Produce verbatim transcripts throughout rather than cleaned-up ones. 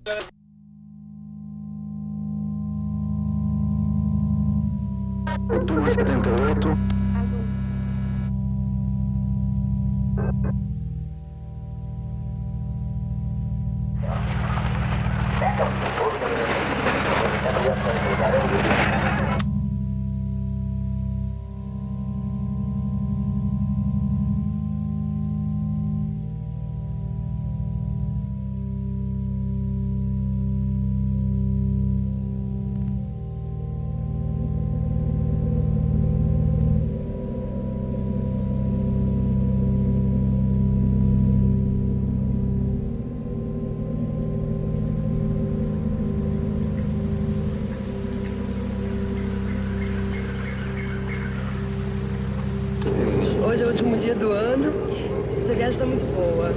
Outubro setenta e oito. Hoje é o último dia do ano, essa viagem está muito boa.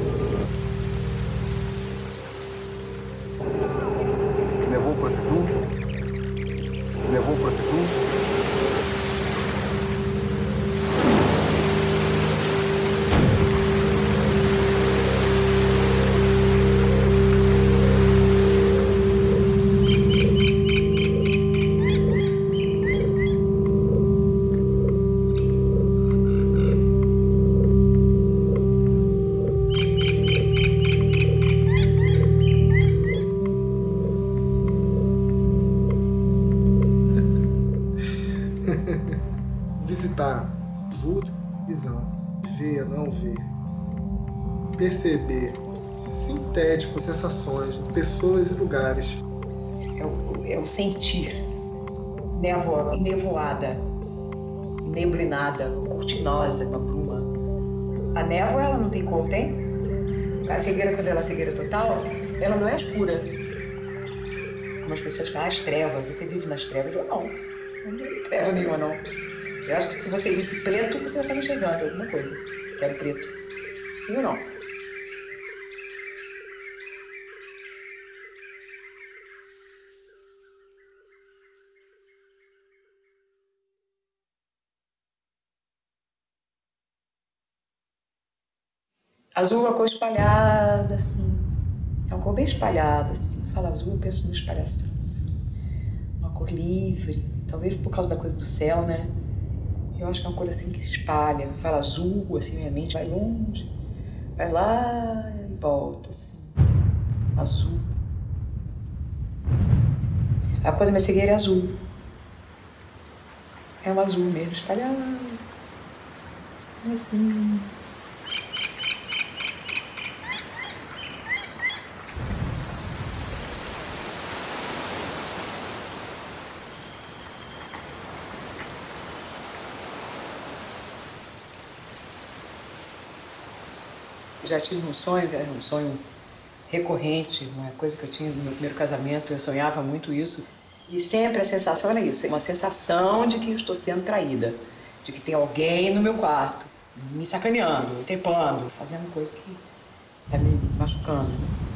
Levou para o sul, levou para o sul. Visitar, vulto, visão, ver, não ver, perceber, sintético, sensações, pessoas e lugares. É o, é o sentir, névoa, nevoada, neblinada, cortinosa, uma bruma. A névoa, ela não tem cor, tem? A cegueira, quando ela é cegueira total, ela não é escura. Como as pessoas falam, as trevas, você vive nas trevas. Eu não, não tem treva nenhuma, não. Eu acho que se você visse preto, você vai estar enxergando alguma coisa. Quero preto. Sim ou não? Azul é uma cor espalhada, assim. É uma cor bem espalhada, assim. Fala azul, eu penso numa espalhação, assim. Uma cor livre. Talvez por causa da coisa do céu, né? Eu acho que é uma cor assim que se espalha. Fala azul, assim, minha mente vai longe. Vai lá e volta, assim. Azul. A cor da minha cegueira é azul. É um azul mesmo, espalhado. Assim. Já tive um sonho, era um sonho recorrente, uma coisa que eu tinha no meu primeiro casamento, eu sonhava muito isso. E sempre a sensação era isso, uma sensação de que eu estou sendo traída, de que tem alguém no meu quarto, me sacaneando, me trepando, fazendo coisa que está me machucando.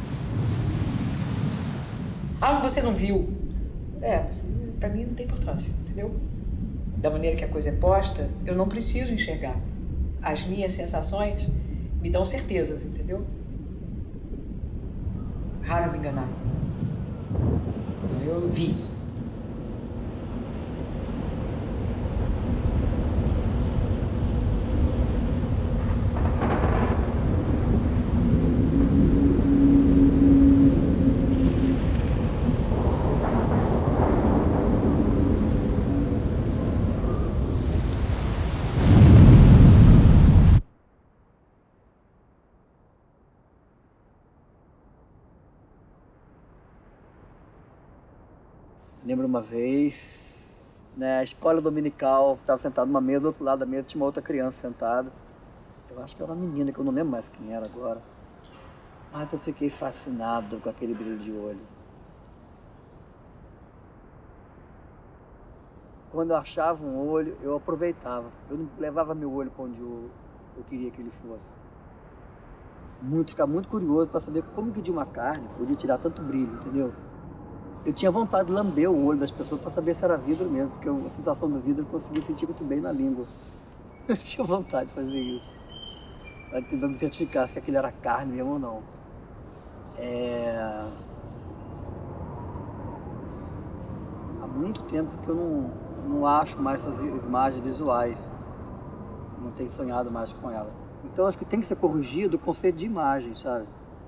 Ah, você não viu? É, para mim não tem importância, entendeu? Da maneira que a coisa é posta, eu não preciso enxergar. As minhas sensações me dão certezas, entendeu? Raro me enganar. Eu vi. Lembro uma vez, na escola dominical, estava sentado numa mesa, do outro lado da mesa tinha uma outra criança sentada. Eu acho que era uma menina, que eu não lembro mais quem era agora. Mas eu fiquei fascinado com aquele brilho de olho. Quando eu achava um olho, eu aproveitava. Eu não levava meu olho para onde eu, eu queria que ele fosse. Muito, ficar muito curioso para saber como que de uma carne podia tirar tanto brilho, entendeu? Eu tinha vontade de lamber o olho das pessoas para saber se era vidro mesmo, porque a sensação do vidro eu conseguia sentir muito bem na língua. Eu tinha vontade de fazer isso, para me certificar se aquilo era carne mesmo ou não. É... muito tempo que eu não, não acho mais essas imagens visuais. Não tenho sonhado mais com ela. Então acho que tem que ser corrigido o conceito de imagem, sabe?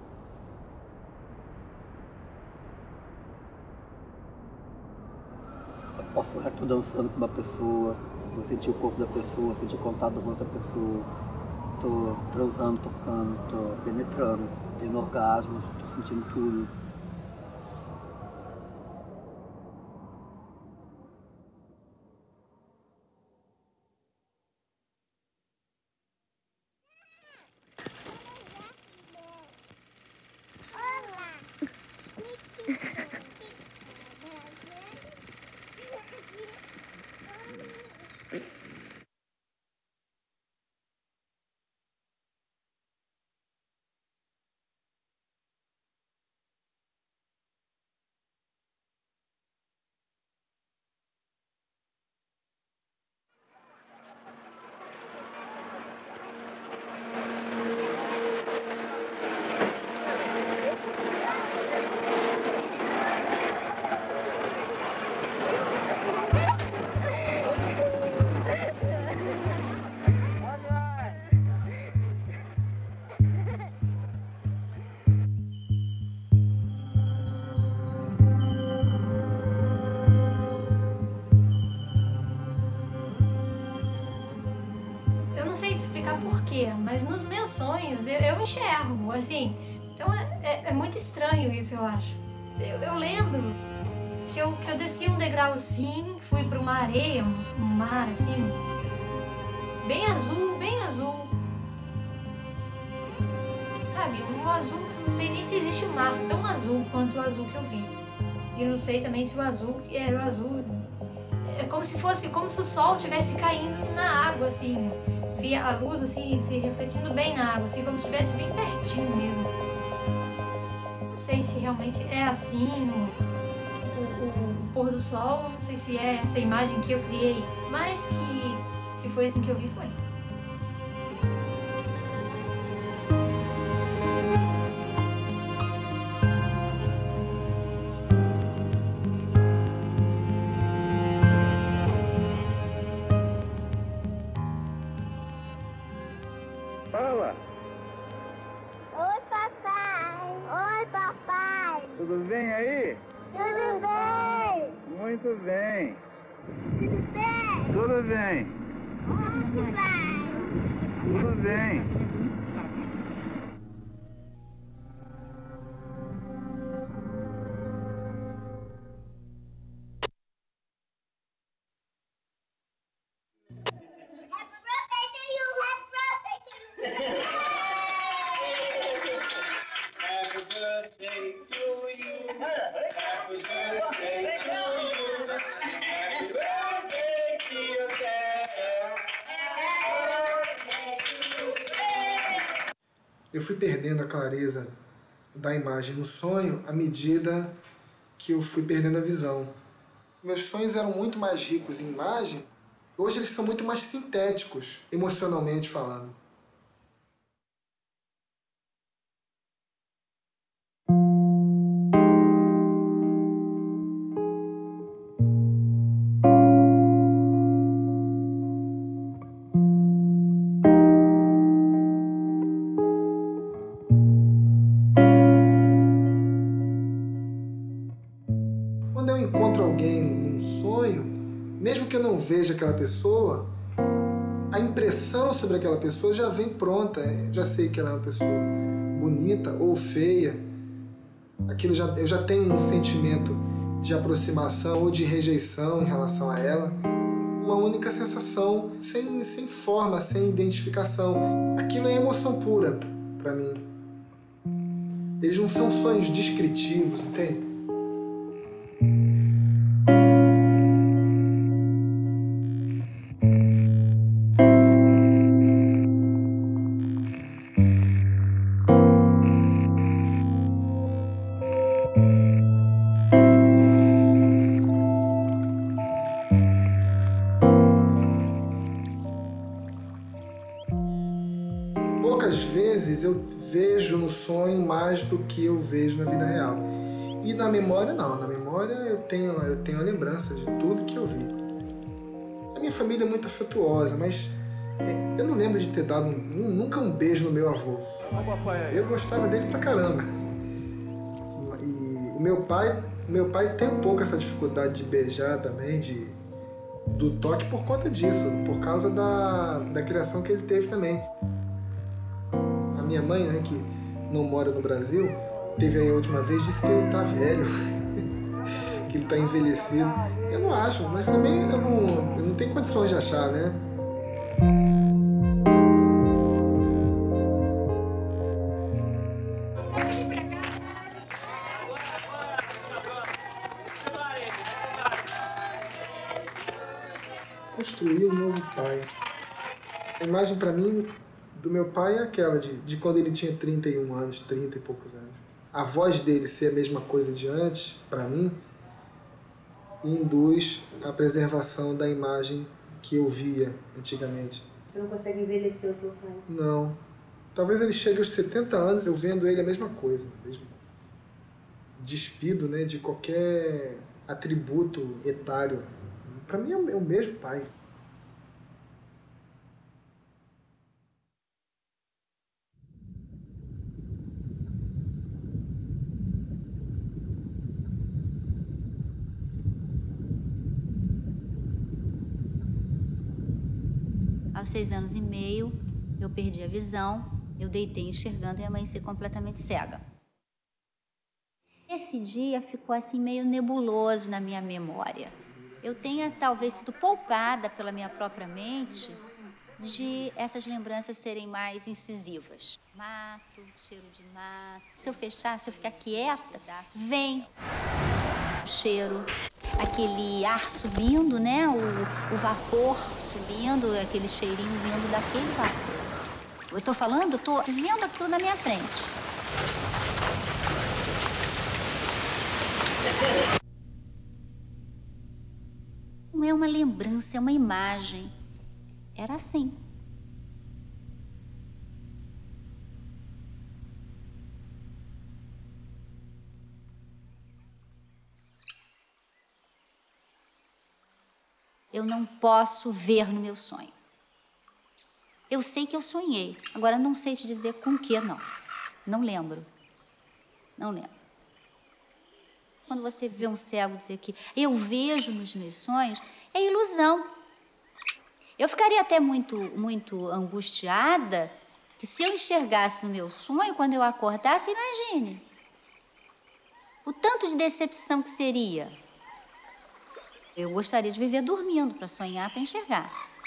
Eu posso estar dançando com uma pessoa, vou sentir o corpo da pessoa, sentir o contato do rosto da pessoa. Tô transando, tocando, tô penetrando, tendo orgasmos, tô sentindo tudo. Mas nos meus sonhos eu, eu enxergo, assim, então é, é, é muito estranho isso, eu acho. Eu, eu lembro que eu, que eu desci um degrau assim, fui para uma areia, um, um mar assim, bem azul, bem azul, sabe, um azul que não sei nem se existe um mar tão azul quanto o azul que eu vi. E eu não sei também se o azul era o azul, é como se fosse, como se o sol estivesse caindo na água, assim. Via a luz assim, se refletindo bem na água, assim, como se estivesse bem pertinho mesmo. Não sei se realmente é assim o, o, o pôr do sol, não sei se é essa imagem que eu criei, mas que, que foi assim que eu vi, foi. Fala! Oi, papai! Oi, papai! Tudo bem aí? Tudo bem? Muito bem! Tudo bem? Tudo bem! Tudo bem? Tudo bem! Eu fui perdendo a clareza da imagem no sonho à medida que eu fui perdendo a visão. Meus sonhos eram muito mais ricos em imagem, hoje eles são muito mais sintéticos, emocionalmente falando. Quando eu encontro alguém num sonho, mesmo que eu não veja aquela pessoa, a impressão sobre aquela pessoa já vem pronta. Eu já sei que ela é uma pessoa bonita ou feia. Aquilo já, eu já tenho um sentimento de aproximação ou de rejeição em relação a ela. Uma única sensação, sem, sem forma, sem identificação. Aquilo é emoção pura para mim. Eles não são sonhos descritivos, entende? Poucas vezes eu vejo no sonho mais do que eu vejo na vida real. E na memória não, na memória memória, eu tenho, eu tenho a lembrança de tudo que eu vi. A minha família é muito afetuosa, mas eu não lembro de ter dado um, nunca um beijo no meu avô. Eu gostava dele pra caramba. E o meu pai, meu pai tem um pouco essa dificuldade de beijar também, de, do toque por conta disso, por causa da, da criação que ele teve também. A minha mãe, né, que não mora no Brasil, teve aí a última vez, disse que ele tá velho, que ele tá envelhecido. Eu não acho, mas também eu não, eu não tenho condições de achar, né? Construir um novo pai. A imagem para mim do meu pai é aquela de, de quando ele tinha trinta e um anos, trinta e poucos anos. A voz dele ser a mesma coisa de antes, para mim, induz a preservação da imagem que eu via antigamente. Você não consegue envelhecer o seu pai? Não. Talvez ele chegue aos setenta anos, eu vendo ele a mesma coisa, mesmo despido, né, de qualquer atributo etário. Para mim é o mesmo pai. Aos seis anos e meio, eu perdi a visão, eu deitei enxergando e amanheci completamente cega. Esse dia ficou assim meio nebuloso na minha memória. Eu tenha talvez sido poupada pela minha própria mente de essas lembranças serem mais incisivas. Mato, cheiro de mato. Se eu fechar, se eu ficar quieta, vem o cheiro, aquele ar subindo, né? O, o vapor subindo, aquele cheirinho vindo daquele vapor. Eu tô falando, eu tô vendo aquilo na minha frente. Não é uma lembrança, é uma imagem. Era assim. Eu não posso ver no meu sonho. Eu sei que eu sonhei. Agora não sei te dizer com o que, não. Não lembro. Não lembro. Quando você vê um cego dizer que eu vejo nos meus sonhos, é ilusão. Eu ficaria até muito, muito angustiada que se eu enxergasse no meu sonho, quando eu acordasse, imagine. O tanto de decepção que seria. Eu gostaria de viver dormindo para sonhar, para enxergar.